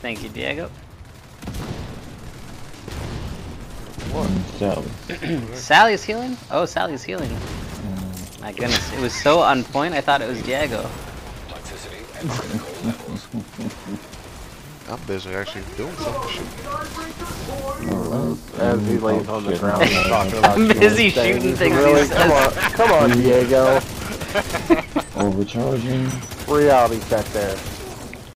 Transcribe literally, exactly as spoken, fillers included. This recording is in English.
Thank you, Diego. Sally. Sally's healing? Oh, Sally's healing. Mm. My goodness, it was so on point, I thought it was Diego. I'm busy actually doing some shit. As he lays on the ground talking about I'm busy shooting things. Really? Come on, come on, Diego. Overcharging. Reality check there.